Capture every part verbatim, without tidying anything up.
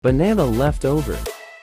Banana leftover.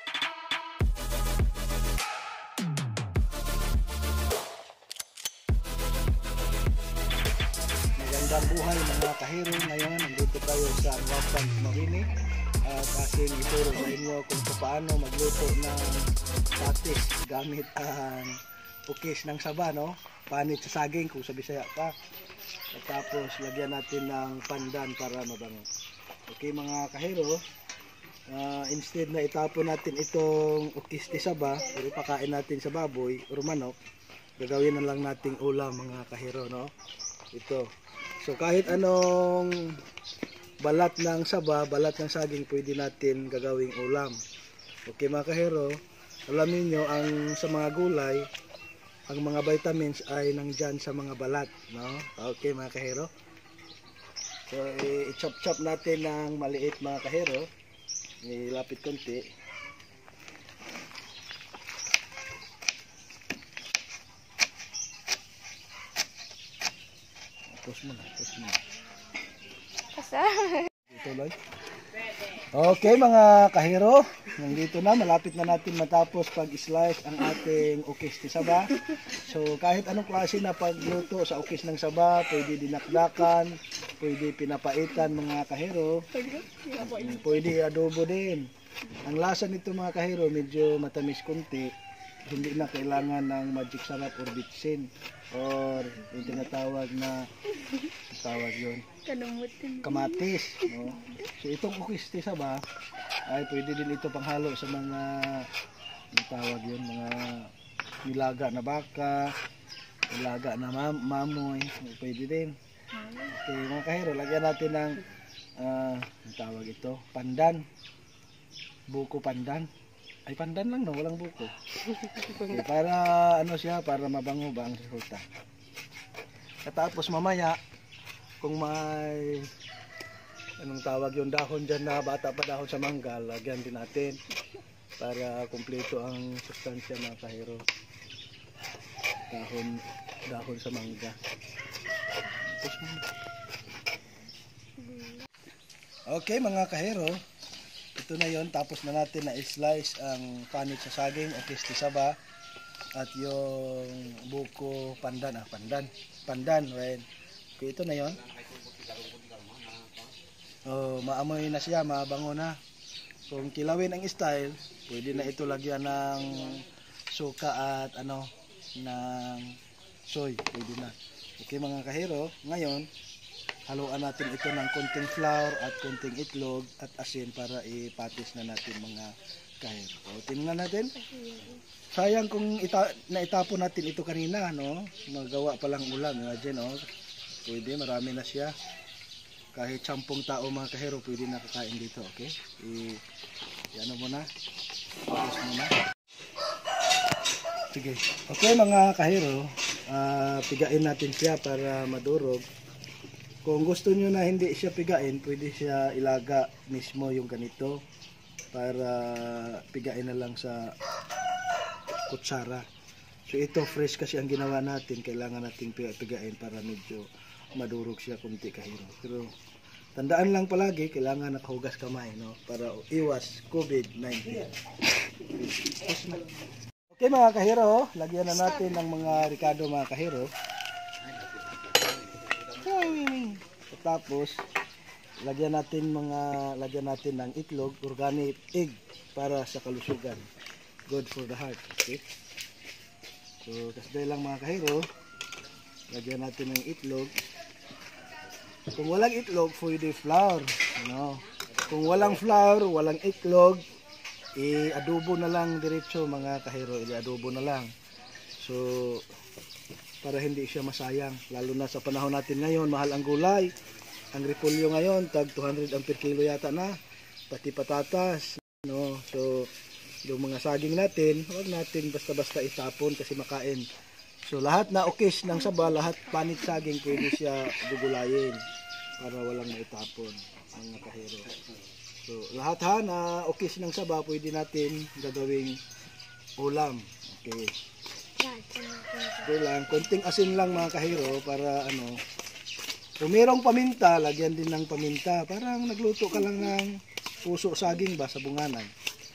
Magandang buhay mga kahiro. Ngayon, nandito tayo sa Wapan Marine at aking ituro sa inyo kung paano magluto ng patis gamit ang ukis ng saba, no? Panit sa saging kung sa Bisaya pa. At tapos lagyan natin ng pandan para mabango. Okay mga kahiro, uh, instead na itapon natin itong ukis ni saba, pero pakain natin sa baboy o manok, gagawin na lang nating ulam mga kahiro, no? Ito. So kahit anong balat ng saba, balat ng saging, pwede natin gagawing ulam. Okay mga kahiro, alam niyo ang sa mga gulay, ang mga vitamins ay nandyan sa mga balat, no? Okay mga kahiro. So i-chop-chop natin ng maliit mga kahiro. Ilapit konti. Tapos mo na, tapos mo na. Tuloy. Okay mga kahiro, nandito na, malapit na natin matapos pag-slice ang ating ukis ni saba. So kahit anong klase na pagluto sa ukis ng saba, pwede dinakdakan, pwede pinapaitan mga kahiro, pwede adobo din. Ang lasa nito mga kahiro, medyo matamis kunti, hindi na kailangan ng magic sarap or bitsin or yung tinatawag na tawag yun, kamatis, no? So itong ukis ni saba ay pwede din ito panghalo sa mga yung tawag yun, mga nilaga na baka, nilaga na mam mamoy, pwede din. Okay mga kahiro, lagyan natin ng uh, yung tawag ito, pandan, buko pandan. Ay pandan lang, no, walang buko. Okay, para ano siya, para mabango ba ang resulta. Tapos mamaya kung may anong tawag yung dahon dyan na bata pa dahon sa mangga, lagyan din natin para kumpleto ang sustansya mga kahiro. Dahon, dahon sa mangga. Okay mga kahiro, ito na yon, tapos na natin na i-slice ang panit sa saging, ukis ni saba at yung buko pandan, ah pandan, pandan, right? Okay, ito na yon. Oh, maamoy na siya, mabango na. Kung kilawin ang style, pwede na ito lagyan ng suka at ano, ng soy, pwede na. Okay mga kahiro, ngayon haluan natin ito ng konting flour at konting itlog at asin para ipatis na natin mga kahiro. O, tingnan natin. Sayang kung ita naitapon natin ito kanina, no? Magawa pa lang ulam. Imagine, no? Pwede, marami na siya. Kahit sampung tao mga kahiro, pwede na kakain dito, okay? I, ano muna. Tapos muna. Sige. Okay mga kahiro, uh, pigain natin siya para madurog. Kung gusto nyo na hindi siya pigain, pwede siya ilaga mismo yung ganito para pigain na lang sa kutsara. So ito fresh kasi ang ginawa natin, kailangan natin pigain para medyo madurog siya kunti kahiro. Pero tandaan lang palagi, kailangan nakahugas kamay, no? Para iwas COVID nineteen. Okay mga kahiro, lagyan na natin ng mga ricado mga kahiro. Tapos lagyan natin mga lagyan natin ng itlog, organic egg para sa kalusugan. Good for the heart, okay? So kasday lang mga kahiro, lagyan natin ng itlog. Kung walang itlog, pwede flour, no? Kung walang flour, walang itlog, i-adobo na lang diretso mga kahiro, i-adobo na lang. So para hindi siya masayang, lalo na sa panahon natin ngayon, mahal ang gulay. Ang repolyo ngayon, tag two hundred ang per kilo yata na, pati patatas, no? So yung mga saging natin, huwag natin basta-basta itapon kasi makain. So lahat na ukis ng saba, lahat panit saging, pwede siya gugulayin para walang maitapon mga kahiro. So lahat ha na ukis ng saba, pwede natin gagawing ulam. Okay. Ito lang, konting asin lang mga kahiro para ano, kung mayroong paminta, lagyan din ng paminta. Parang nagluto ka lang ng puso saging ba sa bunganan.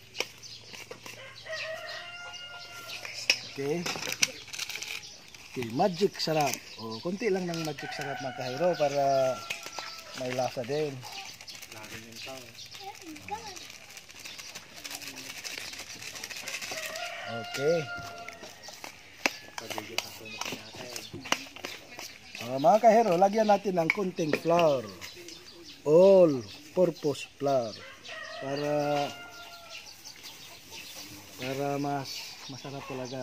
Okay. Okay, magic sarap. O, konti lang ng magic sarap mga kahiro para may lasa din. Okay. Uh, mga kahero, lagyan natin ng konting flour. All purpose flour. Para para mas masarap talaga.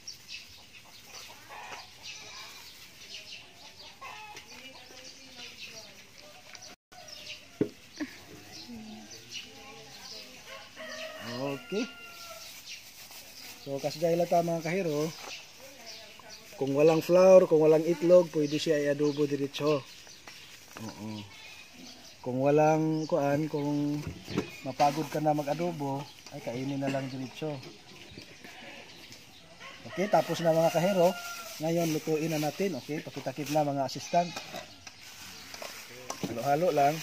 Okay. So kasgay lang ta mga kahiro. Kung walang flour, kung walang itlog, pwede siya i-adobo diretso. Oo. Kung walang kuan, kung mapagod ka na mag-adobo, ay kainin na lang diretso. Okay, tapos na mga kahero. Ngayon lutuin na natin, okay? Pakitakip na mga assistant. Halo-halo lang.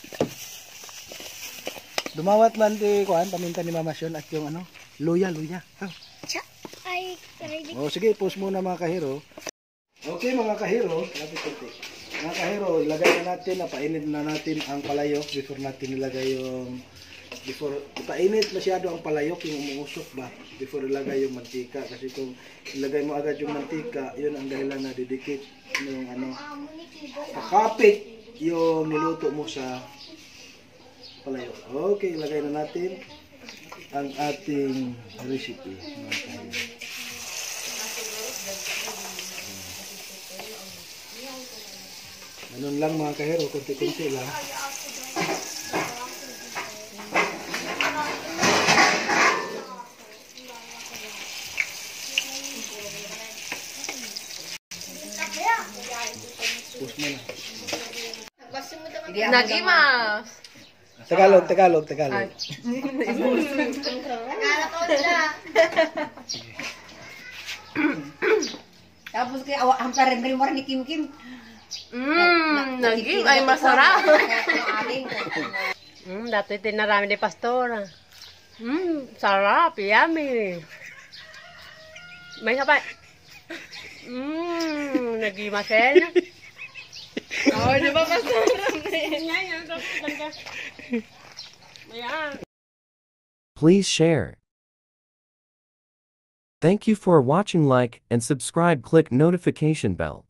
Dumawat man di kuan, paminta ni Mama Sean at yung ano, luya, luya. Ah. Ay, ready. Oh, sige, post muna mga kahero. Okay mga kahero, lapit konti. Mga kahero, ilagay na natin, napainit na natin ang palayok before natin ilagay yung before ipainit masyado ang palayok, yung umuusok ba before ilagay yung mantika, kasi kung ilagay mo agad yung mantika, yun ang dahilan na didikit yung ano, kakapit yung niluto mo sa palayok. Okay, ilagay na natin ang ating recipe mga kahero. Ganun lang mga kahero, konti-konti lang. Push mo na. Nagimas! Tagalog, Tagalog, Tagalog. Tapos kaya awa hampir rin rin ni Kim Kim. Mmm, naging ay masarap. Mmm, dati tinarami ni Pastor. Mmm, sarap, yummy. May sabay. Mmm, naging masel. Oh, di ba Pastor? Please share. Thank you for watching. Like and subscribe. Click notification bell.